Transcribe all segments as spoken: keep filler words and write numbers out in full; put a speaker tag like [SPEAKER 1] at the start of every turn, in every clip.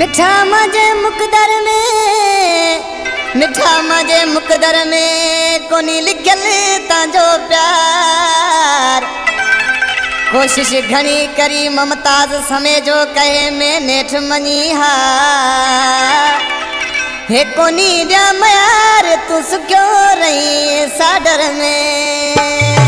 [SPEAKER 1] मिठा मजे मुकदर में मिठा मजे मुकदर में कोनी लिखल तांजो प्यार कोशिश घणी करी ममताज समय जो कहे में नेठ मनी हा हे कोनी ॾिया मयार तू सुखियो रही साडर में।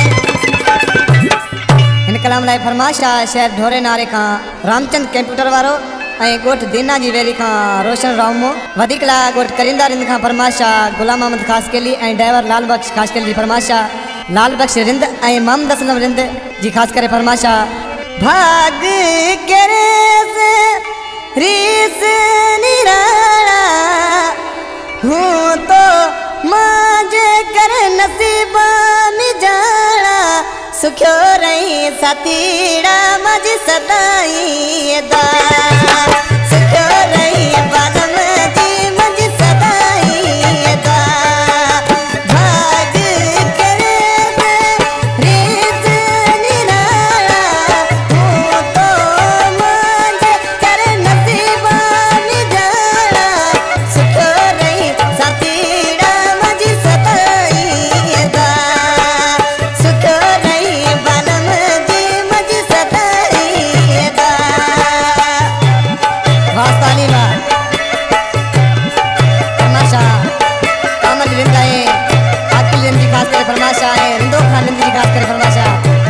[SPEAKER 1] इन कलाम लाइ फरमाइश आहे शहर ढोरे नारे का रामचंद कंप्यूटर वारो ऐं गोठ दीना जी वेली का रोशन रामो वधिक ला गोठ करिंदा रिंद का फरमाइश आहे गुलाम अहमद खास केली ऐं ड्राइवर लाल बख्श खास केली फरमाइश आहे लाल बख्श रिंद ऐं मोहम्मद असलम रिंद जी खास करे फरमाइश आहे भाग करे से रीस निराला हूँ तो माजे कर नसीबा मिजाला सुखियो रही साथीड़ा मज सदाई दा सुखियो रही बालम जी मज सदाई दा भाग करे रीस निराला हूँ तो माजे कर नसीबा मिजाला सुखियो रही साथीड़ा मज सदाई दा सुखियो रही बालम जी मज सदाई दा। वास्तानी बा फरमाशा कामल रिंदा है आकिल रिंद जी खास करे फरमाशा है रिंदो खान रिंद जी खास करे फरमाशा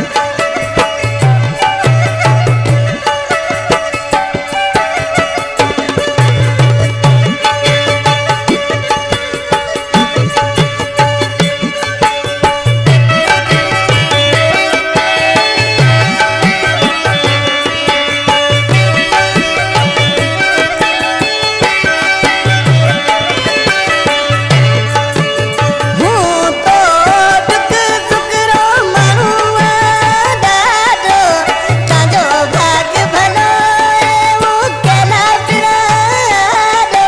[SPEAKER 1] हूँ तो दुख सुख रो मानुआ दादो ताजो भाग भलो वो केला पिरादो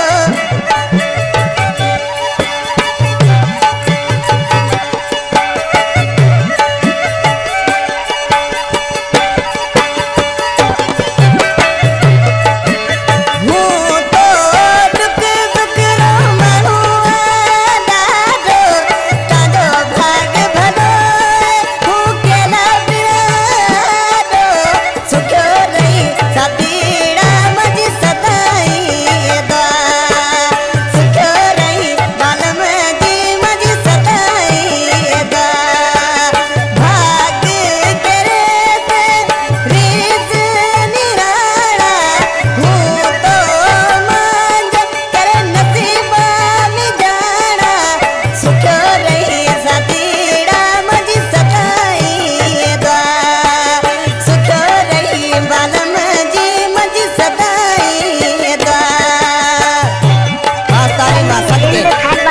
[SPEAKER 1] हूँ तो दुख सुख रो मानुआ दादो ताजो भाग भलो वो केला पिरादो सुखियो रही साथीड़ा मज सदाई दा सुखियो रही बालम जी मज सदाई दा भाग करे से रीस निराला हूँ तो मांझ कर नसीबा मिजाना सुखियो रही साथीड़ा मज सदाई दा सुखियो रही बालम जी मज सदाई दा। वास्तानी बा सदके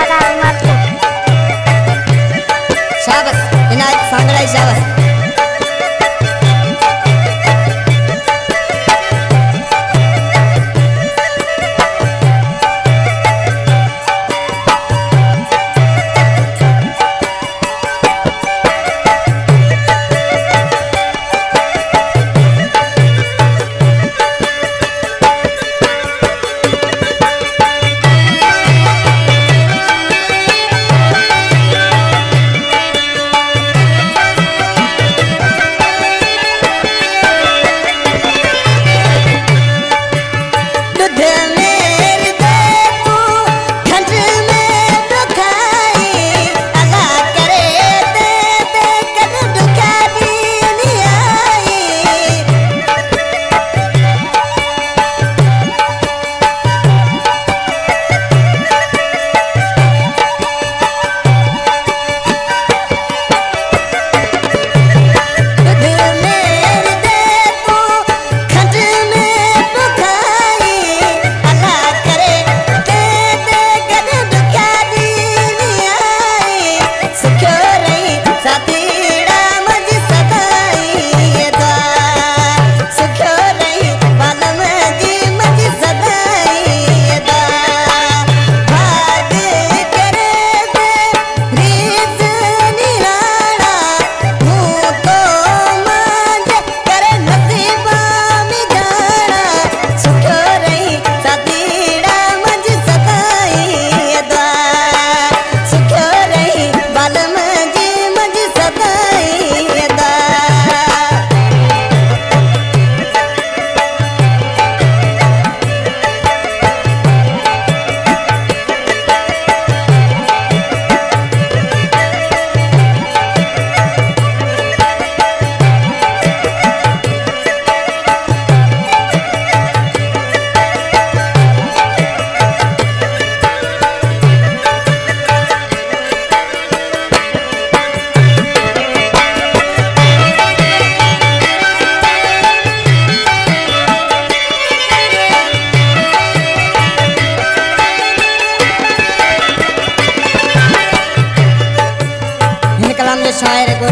[SPEAKER 1] शाबाश इनायत सांगड़ाई शाबाश।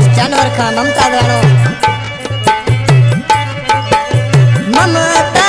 [SPEAKER 1] जानवर खां ममता राणो ममता